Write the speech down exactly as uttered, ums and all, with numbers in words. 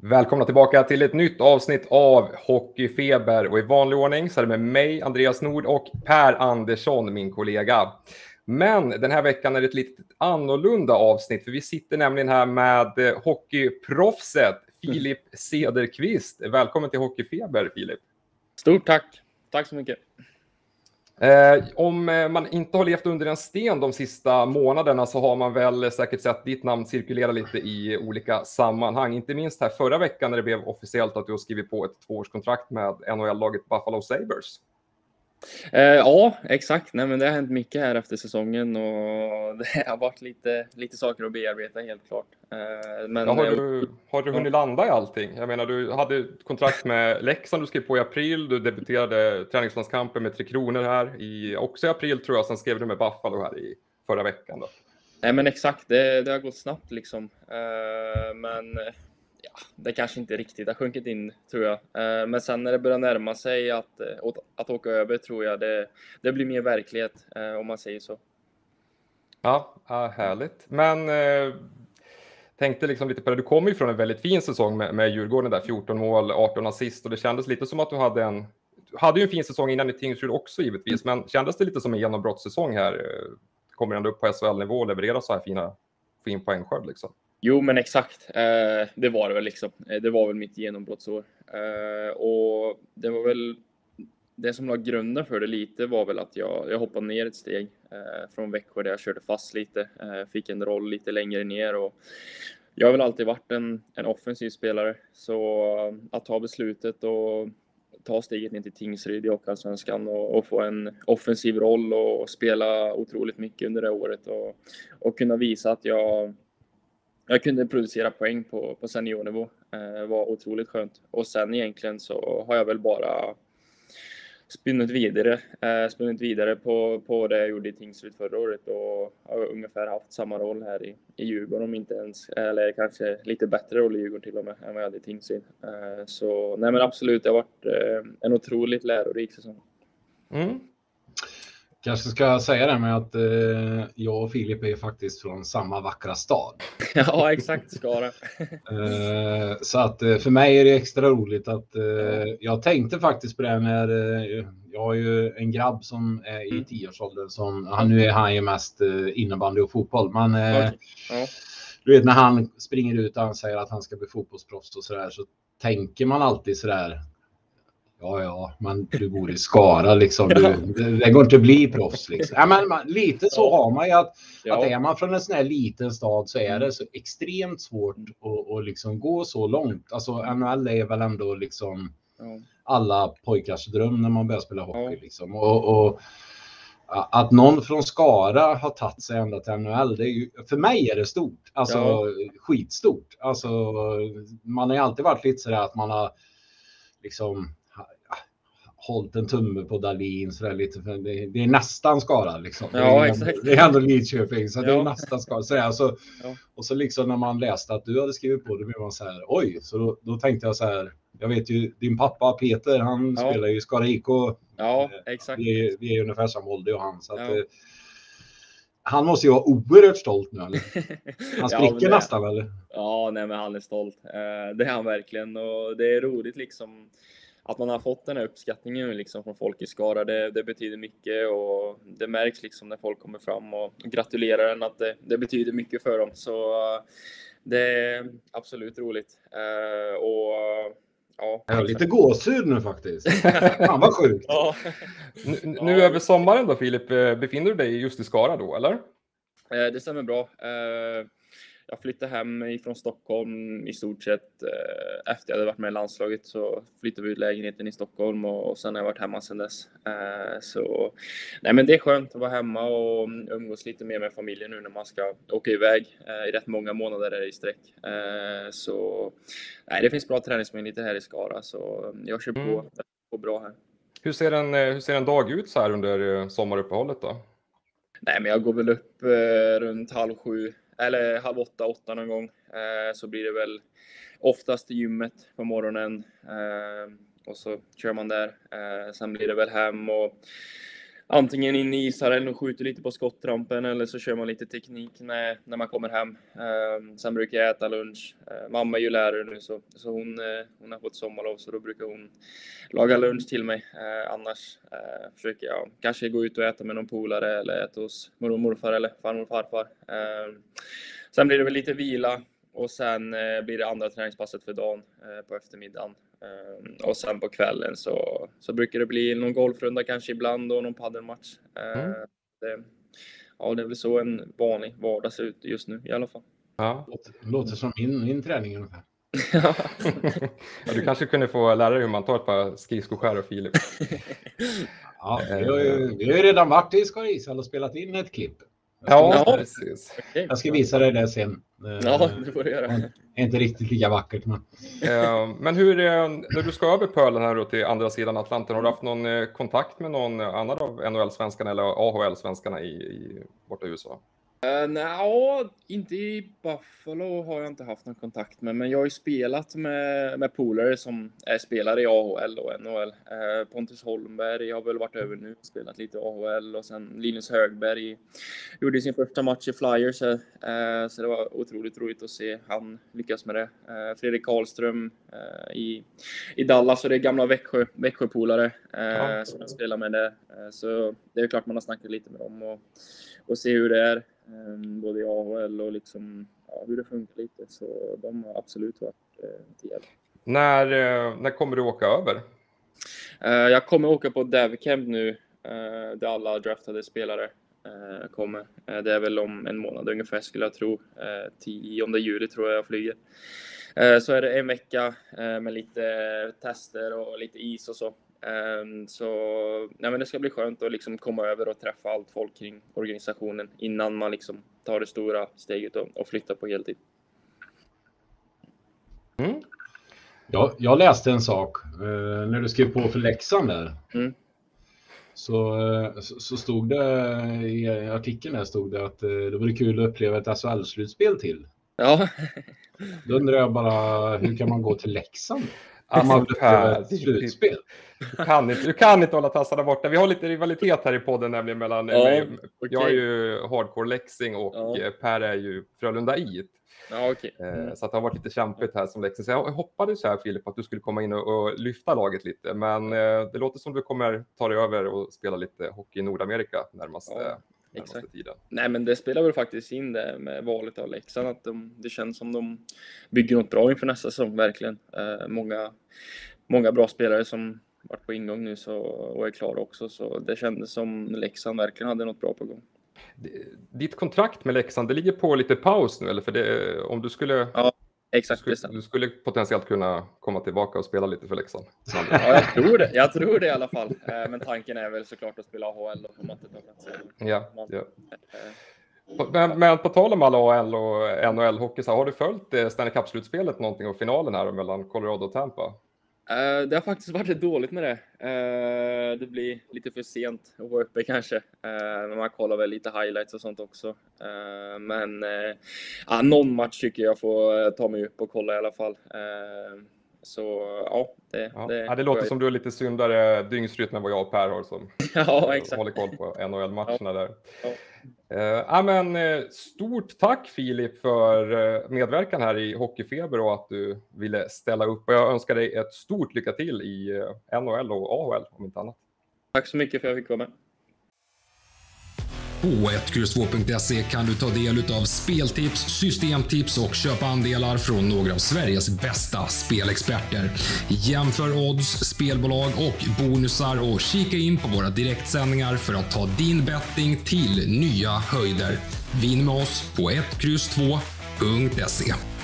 Välkomna tillbaka till ett nytt avsnitt av Hockeyfeber, och i vanlig ordning så är det med mig, Andreas Nord, och Per Andersson, min kollega. Men den här veckan är det ett lite annorlunda avsnitt, för vi sitter nämligen här med hockeyproffset Filip Cederqvist. Välkommen till Hockeyfeber, Filip. Stort tack. Tack så mycket. Eh, om man inte har levt under en sten de sista månaderna så har man väl säkert sett ditt namn cirkulera lite i olika sammanhang. Inte minst här förra veckan när det blev officiellt att du har skrivit på ett tvåårskontrakt med N H L-laget Buffalo Sabres. Eh, ja, exakt. Nej, men det har hänt mycket här efter säsongen och det har varit lite, lite saker att bearbeta, helt klart. Eh, men, ja, har, du, har du hunnit landa i allting? Jag menar, du hade kontrakt med Leksand, du skrev på i april, du debuterade träningslandskampen med Tre Kronor här i, också i april tror jag, sen skrev du med Buffalo här i förra veckan då. Nej, men exakt, det, det har gått snabbt liksom. Eh, men ja, det kanske inte riktigt har sjunkit in, tror jag. Eh, men sen när det börjar närma sig att, att, att åka över, tror jag det, det blir mer verklighet, eh, om man säger så. Ja, härligt. Men eh, tänkte liksom lite på det. Du kommer ju från en väldigt fin säsong med, med Djurgården där, fjorton mål, arton assist, och det kändes lite som att du hade en du hade ju en fin säsong innan i Tingsryd också givetvis, men kändes det lite som en genombrottssäsong här? Kommer ändå upp på S H L-nivå och levererar så här fina fin poängskörd liksom. Jo, men exakt. Eh, det var det väl liksom. Det var väl mitt genombrottsår. Eh, och det var väl det som la grunden för det lite var väl att jag, jag hoppade ner ett steg eh, från Växjö där jag körde fast lite. Eh, fick en roll lite längre ner och jag har väl alltid varit en, en offensiv spelare. Så att ta beslutet och ta steget ner till Tingsryd i Hockeyallsvenskan och, och få en offensiv roll och spela otroligt mycket under det året och, och kunna visa att jag Jag kunde producera poäng på, på seniornivå. Det eh, var otroligt skönt. Och sen egentligen så har jag väl bara spunnit vidare, eh, spunnit vidare på, på det jag gjorde i Tingsryd förra året. Och har ungefär haft samma roll här i, i Djurgården, om inte ens, eller kanske lite bättre roll i Djurgården till och med än vad jag hade i Tingsryd. Eh, så nej, men absolut, det har varit eh, en otroligt lärorik säsong. Mm. Kanske ska jag säga det med att eh, jag och Filip är faktiskt från samma vackra stad. Ja, exakt, Skara. eh, så att eh, för mig är det extra roligt att eh, jag tänkte faktiskt på det när eh, jag har ju en grabb som är i tioårsåldern som han, nu är han ju mest eh, innebandy och fotboll, men eh, okay. ja. Du vet när han springer ut och han säger att han ska bli fotbollsproffs och sådär, så tänker man alltid sådär. Ja, ja, men du bor i Skara liksom. Du, det, det går inte att bli proffs liksom. Ja, men man, lite så har man ju att, ja. att är man från en sån här liten stad så är det så extremt svårt att, att liksom gå så långt. Alltså N H L är väl ändå liksom alla pojkars dröm när man börjar spela hockey liksom. Och, och att någon från Skara har tagit sig ända till N H L, det är ju, för mig är det stort. Alltså ja. skitstort. Alltså man har ju alltid varit lite sådär att man har liksom hållit en tumme på Dahlin så där lite, för det, det är nästan Skara liksom. Ja, det, är exakt. Ändå, det är ändå Lidköping så ja. det är nästan Skara så där, så, ja. Och så liksom när man läste att du hade skrivit på det blev man så här, oj, så då, då tänkte jag så här, jag vet ju din pappa Peter, han ja. spelar ju i Skara I K. Ja, exakt. Vi är, vi är ju ungefär samma ålder och han så att ja. han måste ju vara oerhört stolt nu eller? Han spricker ja, nästan eller? Ja, nej men han är stolt. Det är han verkligen och det är roligt liksom att man har fått den här uppskattningen liksom från folk i Skara. Det, det betyder mycket och det märks liksom när folk kommer fram och gratulerar en att det, det betyder mycket för dem. Så det är absolut roligt. Uh, och ja, jag har lite gåshud nu faktiskt. Fan vad sjukt. ja. Nu, nu ja. över sommaren då Filip, befinner du dig just i Skara då eller? Uh, det stämmer bra. Uh, Jag flyttade hem ifrån Stockholm i stort sett eh, efter jag hade varit med i landslaget, så flyttade vi ut lägenheten i Stockholm och, och sen har jag varit hemma sedan dess. Eh, så nej, men det är skönt att vara hemma och umgås lite mer med familjen nu när man ska åka iväg eh, i rätt många månader i sträck. Eh, så nej, det finns bra träningsmöjligheter här i Skara, så jag kör på, mm. på bra här. Hur ser en, hur ser en dag ut så här under sommaruppehållet då? Nej, men jag går väl upp eh, runt halv sju. Eller halv åtta, åtta någon gång. Eh, så blir det väl oftast i gymmet på morgonen. Eh, och så kör man där. Eh, sen blir det väl hem och antingen in i ishallen och skjuter lite på skottrampen, eller så kör man lite teknik när, när man kommer hem. Uh, sen brukar jag äta lunch. Uh, mamma är ju lärare nu, så, så hon, uh, hon har fått sommarlov, så då brukar hon laga lunch till mig. Uh, annars uh, försöker jag kanske gå ut och äta med någon polare, eller äta hos mormor och morfar eller farmor och farfar. Uh, sen blir det väl lite vila, och sen uh, blir det andra träningspasset för dagen uh, på eftermiddagen. Uh, och sen på kvällen så, så brukar det bli någon golfrunda kanske ibland, och någon paddelmatch. Uh, mm. det, ja, det är väl så en vanlig vardag ser ut just nu i alla fall. Ja. Låter, låter som min, min träning ungefär. Ja, du kanske kunde få lära dig hur man tar ett par skridskoskär och Filip. Ja, vi har ju, vi har ju redan varit i Skara ishall och spelat in ett klipp. Ja, ja, precis. Jag ska visa dig det sen. Ja, det får du göra. Det är inte riktigt lika vackert. Men, men hur, när du ska över pölen här då till andra sidan Atlanten, har du haft någon kontakt med någon annan av N H L-svenskarna eller A H L-svenskarna i, i borta i U S A? Uh, Nej, inte i Buffalo har jag inte haft någon kontakt med, men jag har ju spelat med, med polare som är spelare i A H L och N H L. Uh, Pontus Holmberg har väl varit över nu, spelat lite i A H L, och sen Linus Högberg gjorde sin första match i Flyers, uh, så det var otroligt roligt att se han lyckas med det. Uh, Fredrik Karlström uh, i, i Dallas, och det är gamla Växjö, Växjöpolare uh, ja. som jag spelar med det. Uh, så det är klart man har snackat lite med dem och, och se hur det är. Um, både i A H L och liksom, ja, hur det funkar lite, så de har absolut varit uh, till hjälp. När, uh, när kommer du åka över? Uh, jag kommer åka på Devcamp nu, uh, där alla draftade spelare uh, kommer. Uh, det är väl om en månad ungefär, skulle jag tro. Uh, tionde juli tror jag jag flyger. Uh, så är det en vecka uh, med lite tester och lite is och så. Um, så nej, men det ska bli skönt att liksom komma över och träffa allt folk kring organisationen innan man liksom tar det stora steget och, och flyttar på heltid. Mm. Ja, jag läste en sak uh, när du skrev på för Leksand där. Mm. Så, uh, så, så stod det i artikeln där stod det att uh, det vore kul att uppleva ett S H L-slutspel till. Ja. Då undrar jag bara, hur kan man gå till Leksand? Alltså, Per, slutspel. Du, kan inte, du kan inte hålla tassarna borta. Vi har lite rivalitet här i podden nämligen mellan ja, mig. Okay. Jag är ju hardcore Leksing och ja. Per är ju Frölunda I. Ja, okay. mm. Så att det har varit lite kämpigt här som Leksing. Så jag hoppades här, Filip, att du skulle komma in och, och lyfta laget lite. Men eh, det låter som du kommer ta dig över och spela lite hockey i Nordamerika närmaste, ja, närmaste tiden. Nej, men det spelar väl faktiskt in det med valet av Leksand. Att de, det känns som de bygger något bra inför nästa säsong, verkligen. Eh, många, många bra spelare som varit på ingång nu så, och är klara också. Så det kändes som Leksand verkligen hade något bra på gång. Ditt kontrakt med Leksand, det ligger på lite paus nu, eller? För det, om du skulle... Ja, exakt. Du skulle, du skulle potentiellt kunna komma tillbaka och spela lite för Leksand. Ja, jag tror det. Jag tror det i alla fall. Men tanken är väl såklart att spela A H L och man inte tar plats. Ja, ja. Men, men på tal om alla A H L och N H L-hockey, så har du följt Stanley Cup-slutspelet någonting och finalen här mellan Colorado och Tampa? Uh, det har faktiskt varit lite dåligt med det. Uh, det blir lite för sent att vara uppe kanske. Uh, men man kollar väl lite highlights och sånt också. Uh, men uh, uh, någon match tycker jag får ta mig upp och kolla i alla fall. Uh, så ja, det, ja. det, ja, det låter jag... som du är lite syndare dygnsrytm än vad jag och Per har som ja, exakt. håller koll på N H L-matcherna ja. där. Ja. Uh, ja, men, uh, stort tack Filip för uh, medverkan här i Hockeyfeber och att du ville ställa upp. Och jag önskar dig ett stort lycka till i uh, N H L och A H L om inte annat. Tack så mycket för att jag fick vara med. På ett kryss två punkt se kan du ta del av speltips, systemtips och köpa andelar från några av Sveriges bästa spelexperter. Jämför odds, spelbolag och bonusar och kika in på våra direktsändningar för att ta din betting till nya höjder. Vinn med oss på ett kryss två punkt se.